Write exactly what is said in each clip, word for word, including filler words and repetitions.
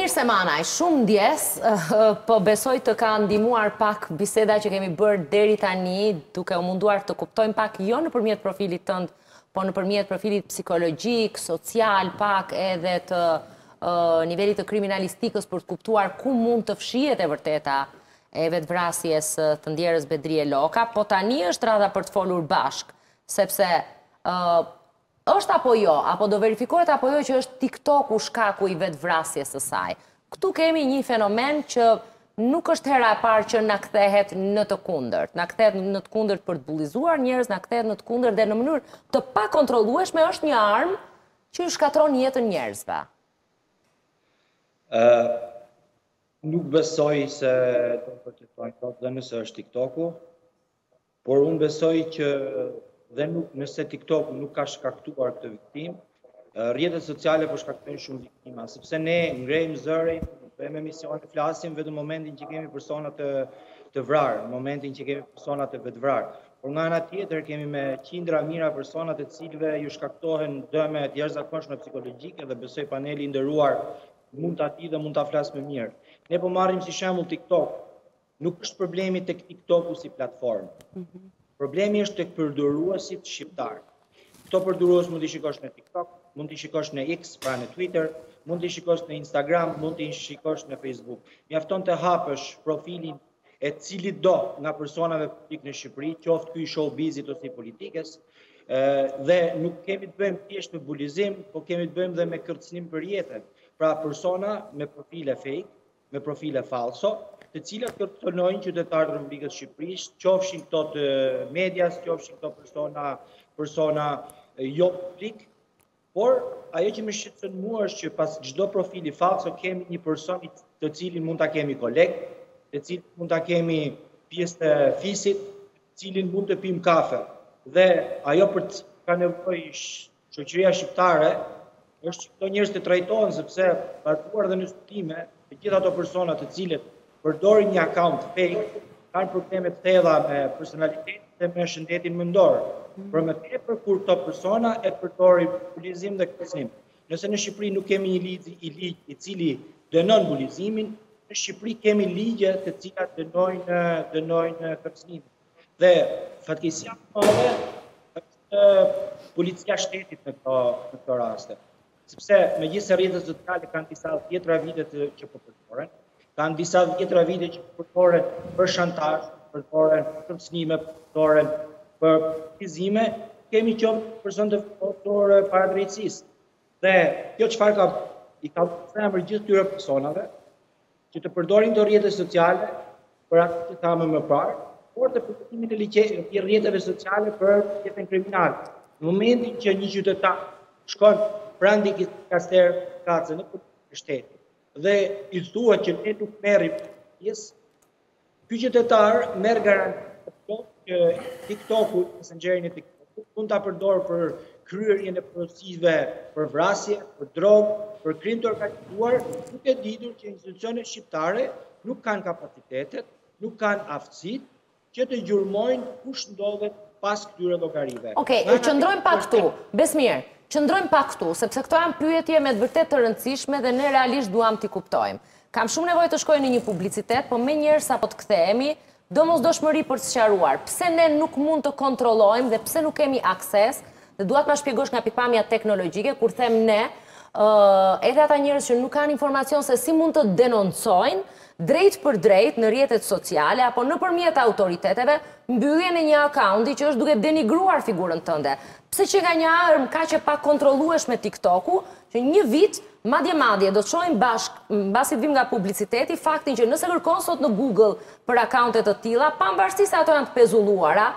Mirë Semanaj, shumë ndjes, po besoj të ka ndihmuar pak biseda që kemi bërë deri tani, duke u munduar të kuptojmë pak jo nëpërmjet profilit tënd, po nëpërmjet profilit psikologjik, social, pak edhe të nivelit të kriminalistikës për të kuptuar ku mund të fshihet e vërteta e vetvrasjes të ndjerës Bedrije Loka, po tani është rradha për të folur bashk, sepse është apo jo, apo do verifikohet apo jo që është TikTok-u shkaku i vetvrasjes së saj. Këtu kemi një fenomen që nuk është hera e parë që na kthehet në të kundërt. Na kthehet në të kundërt për të bullizuar njerëz, na kthehet në të kundërt dhe në mënyrë të pakontrollueshme është një armë që i shkatron jetën njerëzve. Uh, nuk besoj se do të përtetojnë tot dhe nëse është TikTok-u, por unë besoj që dhe nuk, nëse TikTok nuk ka shkaktuar këtë viktim, rrjetet sociale po shkaktojnë shumë viktima, sepse ne ngrejmë zërin, bëjmë emisione, flasim vetëm në momentin që kemi persona të, të vrarë, në momentin që kemi persona të vetvrarë. Por nga ana tjetër kemi me qindra mijëra persona të cilëve ju shkaktohen dëme të jashtëzakonshme psikologjike dhe besoj paneli i nderuar mund ta di dhe mund ta flasë më mirë. Ne po marrim si shembull TikTok. Nuk është problemi tek TikToku si platformë. Mm-hmm. Problemi është tek përdoruesit shqiptar. Këto përdorues mund t'i shikosh në TikTok, mund t'i shikosh në X, pra në Twitter, mund t'i shikosh në Instagram, mund t'i shikosh në Facebook. Mjafton të hapësh profilin e cilit do nga personave publik në Shqipëri, qoftë ky i showbizit ose i politikës, dhe nuk kemi të bëjmë thjesht me bulizim, po kemi të bëjmë dhe me kërcënim për jetën. Pra persona me profile fake, me profile falso, të cilat kërcënojnë qytetarët e Republikës Shqipërisë, qofshin këto të medias, qofshin këto persona, persona jo publik, por ajo që më shqetëson mua është që pas çdo profili falso kemi një person të cilin mund ta kemi koleg, të cilin mund ta kemi pjesë të fisit, të cilin mund të pim kafe. Dhe ajo për të ka nevojë shoqëria shqiptare është që këto njerëz të trajtohen, sepse parkuar dhe në studime, të gjitha ato persona të cilët përdorin një account fake, kanë probleme të thella me personalitetin dhe me shëndetin mendor. Për më tepër kur këto persona e përdorin bulizim dhe kërcënim. Nëse në Shqipëri nuk kemi një ligj i ligj i cili dënon bulizimin, në Shqipëri kemi ligje të cilat dënojnë dënojnë kërcënimin. Dhe fatkeqësia e madhe është policia e shtetit në këto në këto raste. Sepse megjithëse rrjetet sociale kanë disa dhjetra vite që po përdoren, kanë disa dhjetra vite që përdoren për shantazh, përdoren për kërcënime, përdoren për fizime, kemi qenë person të fotor para drejtësisë. Dhe kjo çfarë ka i ka thënë gjithë këtyre personave që të përdorin këto rrjete sociale për atë që thamë më parë, por të përdorimit të ligjit të rrjeteve sociale për jetën kriminale. Në momentin që një qytetar shkon pranë dikit kaster kacë në policisë shtetit dhe i thuhet që ne nuk merrim pjesë, ky qytetar merr garanti që TikToku, messengerin e TikTokut, mund ta përdor për kryerjen e procesive për vrasje, për drogë, për krim të organizuar, duke ditur që institucionet shqiptare nuk kanë kapacitetet, nuk kanë aftësitë që të gjurmojnë kush ndodhet pas këtyre llogarive. Okej, okay, qëndrojmë pak këtu. Besmir, qëndrojmë pak këtu, sepse këto janë pyetje me të vërtet të rëndësishme dhe ne realisht duam t'i kuptojmë. Kam shumë nevojë të shkoj në një publicitet, po me njerë sa po të kthehemi, domosdoshmëri për të sqaruar. Pse ne nuk mund të kontrollojmë dhe pse nuk kemi akses, dhe duat ma shpjegosh nga pikpamja teknologjike, kur them ne, edhe ata njerëz që nuk kanë informacion se si mund të denoncojnë drejt për drejt në rrjetet sociale apo nëpërmjet autoriteteve mbylljen e një akaunti që është duke denigruar figurën tënde. Pse që nga një armë kaq e pakontrollueshme TikToku, që një vit madje madje do të shohim bashkë mbasi të vim nga publiciteti faktin që nëse kërkon sot në Google për akaunte të tilla, pavarësisht se ato janë të pezulluara,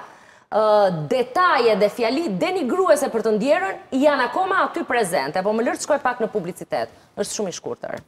detaje dhe fjali denigruese për të ndjerën janë akoma aty prezente, po më lër të shkoj pak në publicitet. Është shumë i shkurtër.